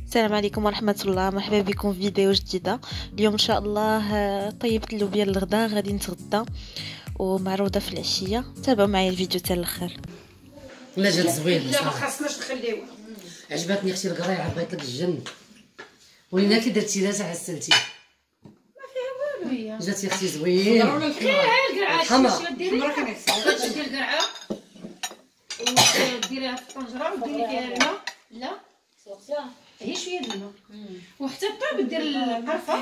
السلام عليكم ورحمة الله. مرحبا بكم في فيديو جديدة. اليوم ان شاء الله طيبت اللوبيا للغدا، غادي نتغدى ومعروضة في العشية. تابعوا معايا الفيديو حتى الاخر. لا جات زوين لا ما خاصناش نخليوها. عجبتني اختي القرايه، عبيت لك الجن ولينا كي درتي لها حسنتي ما فيها والو هي. جاتي اختي زوين. غير القرعه الحمرا ديريها غتشدي القرعه وديريها في الطنجره وديري فيها الماء. لا هي شويه د الماء وحتى طاب دير القرفه.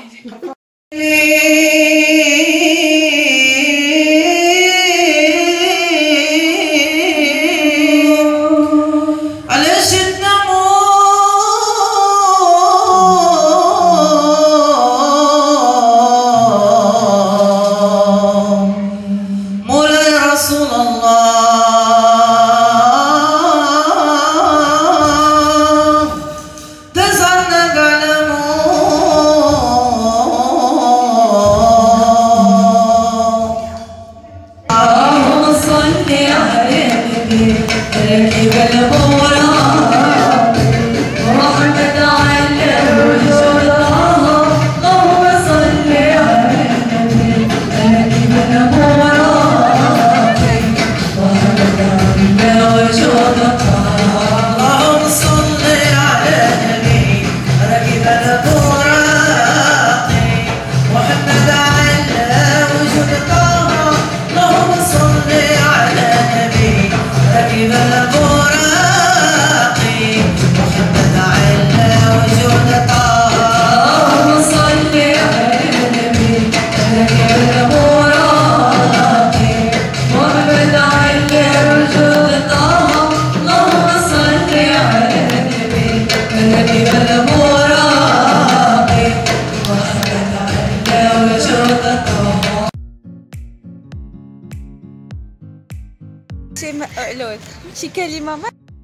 شي كلمة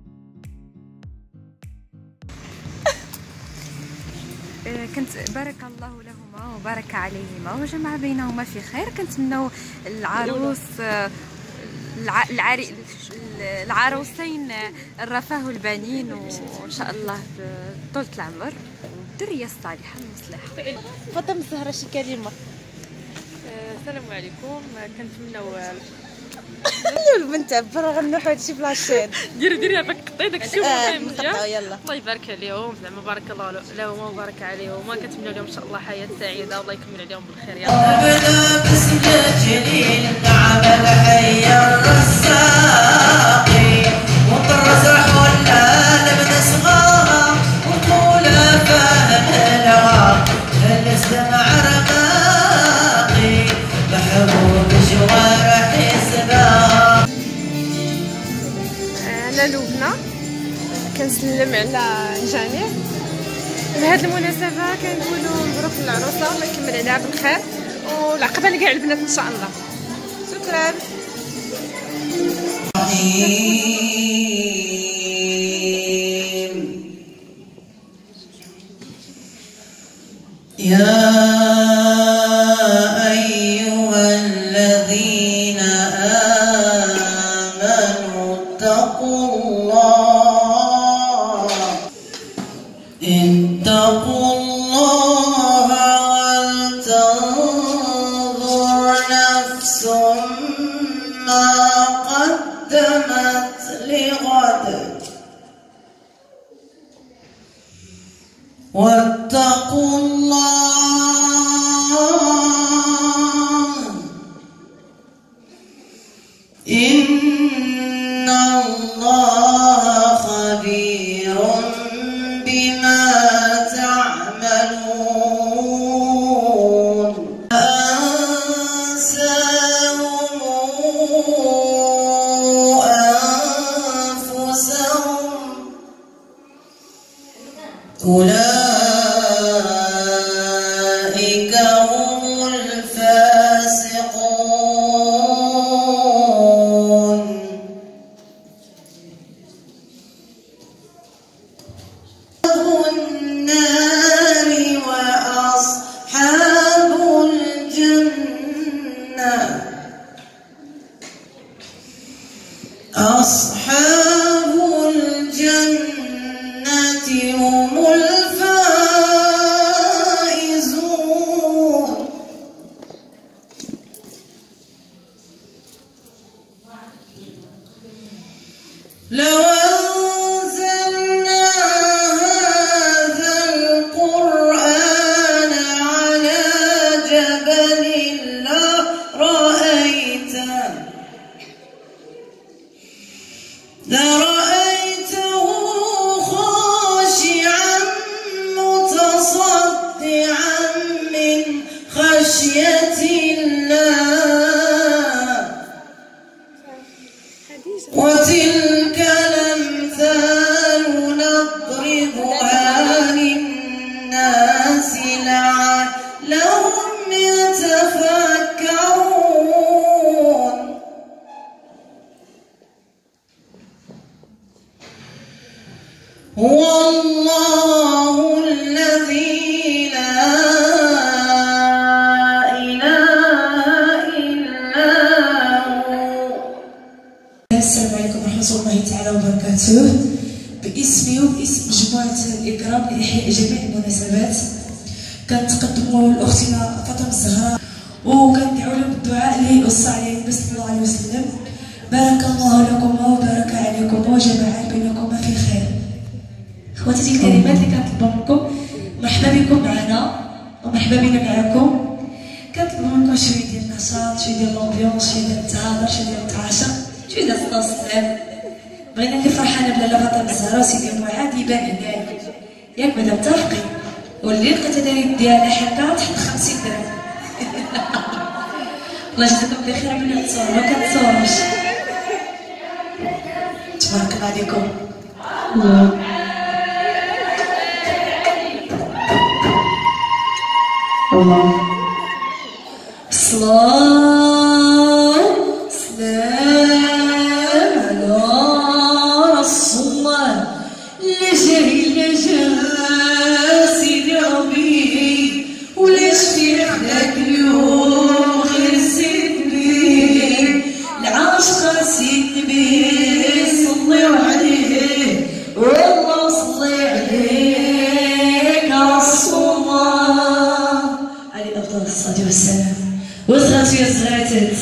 كنت بارك الله لهما وبارك عليهما وجمع بينهما في خير. كنتمنوا العروس العروسين الرفاه والبنين وان شاء الله بطولة العمر والذرية الصالحة المصلحة. فاطمة الزهراء شي كلمة. السلام عليكم. كنتمنوا البنت عبر غنوحو هادشي بلاشين. ديري هذاك قطعي داكشي نقطعو يلا. الله يبارك عليهم، زعما بارك الله لهم وبارك عليهم. كنتمنى لهم ان شاء الله حياه سعيده والله يكمل عليهم بالخير يا رب. بسم جليل العمل حي الرزاقي وطرز حولها لمن صغارها وطولها فاهم لها هلس دمع رقاقي محبوب جوارح حسبها. أنا لبنى كنسلم على الجميع بهذه المناسبة. كنقولوا مبروك للعروسة الله يكمل عليها بالخير والعقبة لكاع البنات إن شاء الله. شكرا. يا أيها الذين آمنوا اتقوا الله ولتنظر نفس ما قدمت لغد واتقوا الله إن الله خبير بما تعملون. أنساهم أنفسهم أولئك هم الفاسقون. النار وأصحاب الجنة أصحاب الجنة هم الفائزون. لو أنزلنا هذا القرآن على جبل لرأيته خاشعا متصدعا من خشية الله وتلك الأمثال نضربها للناس لعلهم يتفكرون. هو الله الذي لا إله إلا هو. السلام عليكم ورحمة الله تعالى وبركاته. باسمي وباسم مجموعة الإكرام لإحياء جميع المناسبات كنتقدموا لأختنا فاطمة الزهراء وكندعو لهم بالدعاء لوصى عليه صلى الله عليه وسلم. بارك الله لكم وبارك عليكم وجمع بينكم في خير. خواتي الكريمات اللي كنطلبوا منكم مرحبا بكم معنا ومرحبا بنا معكم. كنطلبوا منكم شويه ديال النشاط، شويه ديال لومبيونس، شويه ديال التهضر، شويه ديال التعاشر، شويه ديال السلام. بغينا اللي فرحانه بلاله فاطمه الزهراء وسيدي معاذ يبان هنايا ياك بعدا متفقين. واللي لقيت هذا ديالها حكا تحت 50 درهم. الله يجزيكم بخير عملنا تصور ما كنتصوروش. تبارك الله عليكم. الله الصلاة سلام على رسول الله. لا جاي لا جا سيدي ربي ولاش في حداك اليوم غير سيد نبي العاشقة سيد نبي صليو عليه والله صلي عليك رسول الله عليه أفضل الصلاة والسلام. وصغاتي يا صغاتات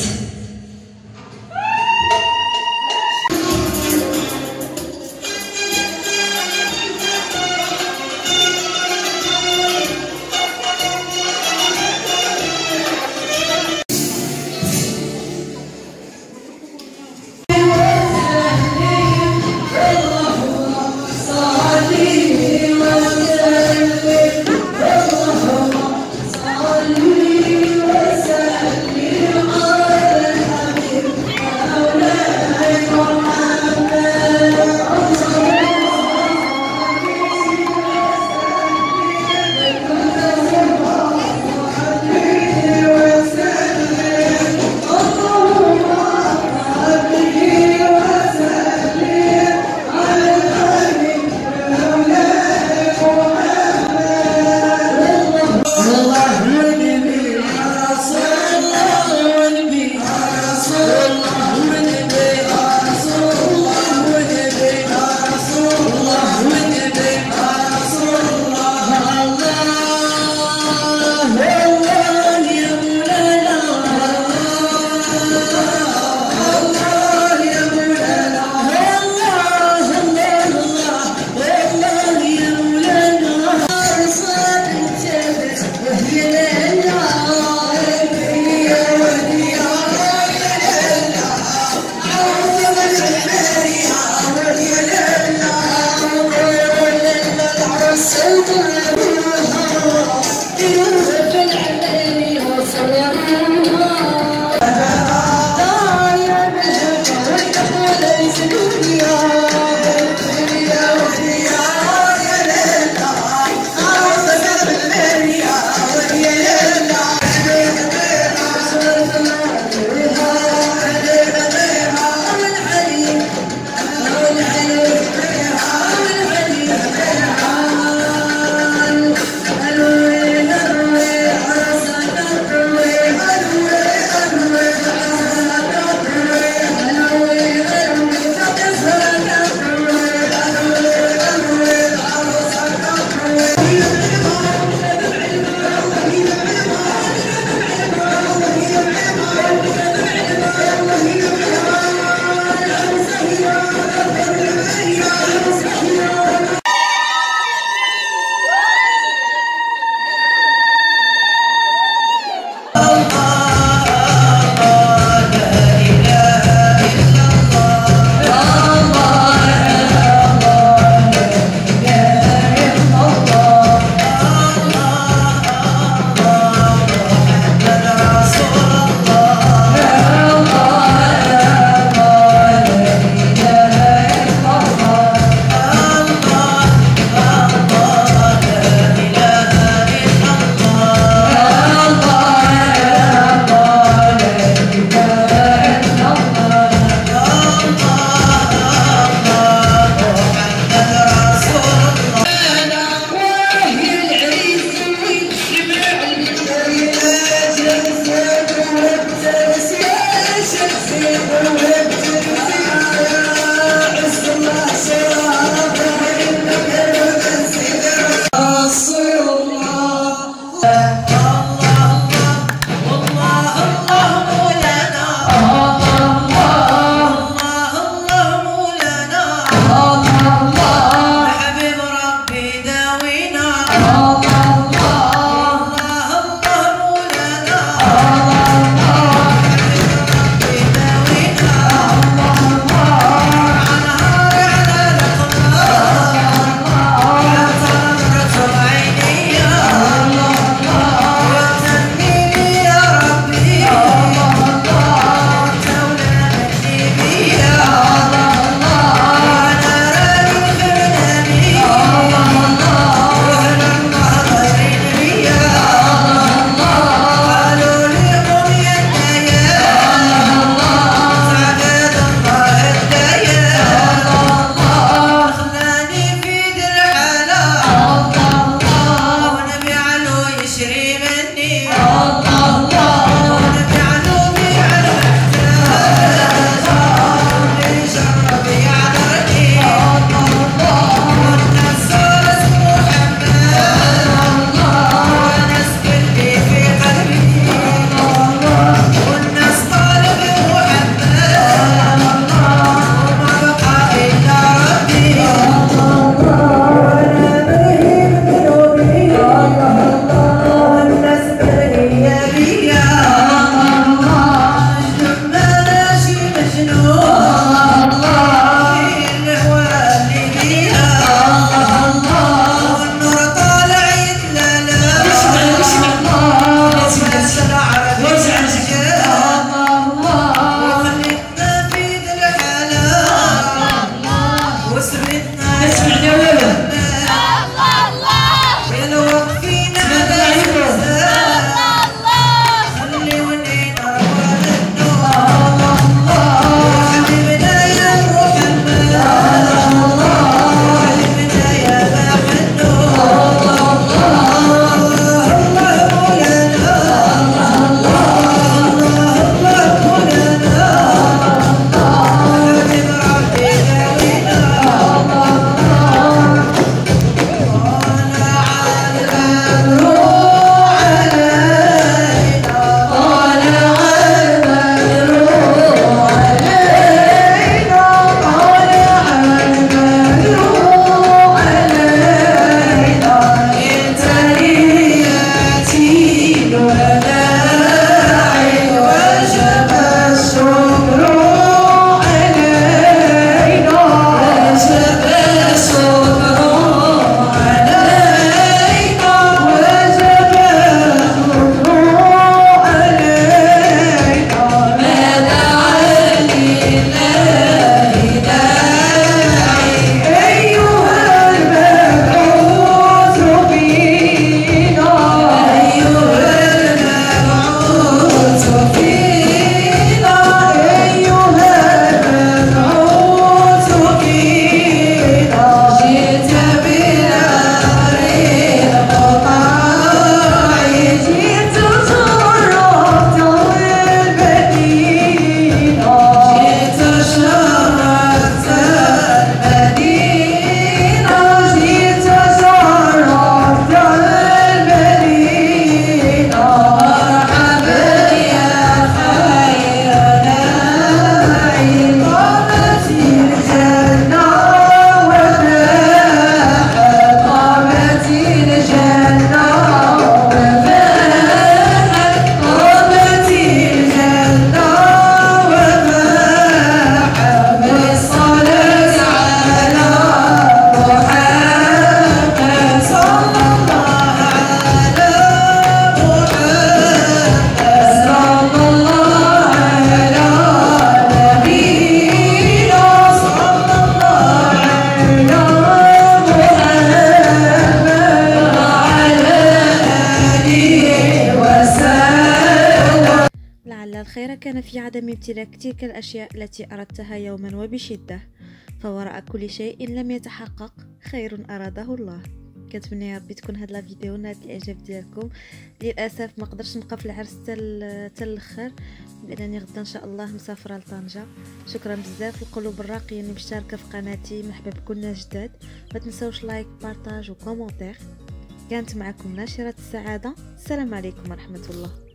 امتلاك تلك الأشياء التي أردتها يوما وبشدة، فوراء كل شيء لم يتحقق خير أراده الله. كنتمنى يا ربي تكون هاد لا فيديو نالت الاعجاب ديالكم. للاسف ما قدرتش نبقى في العرس حتى الاخر لانني غدا ان شاء الله مسافره لطنجه. شكرا بزاف القلوب الراقيه اللي مشتركه في قناتي، مرحبا بكل الناس جداد. ما تنساوش لايك بارطاج وكومونتير. كانت معكم ناشره السعاده، السلام عليكم ورحمه الله.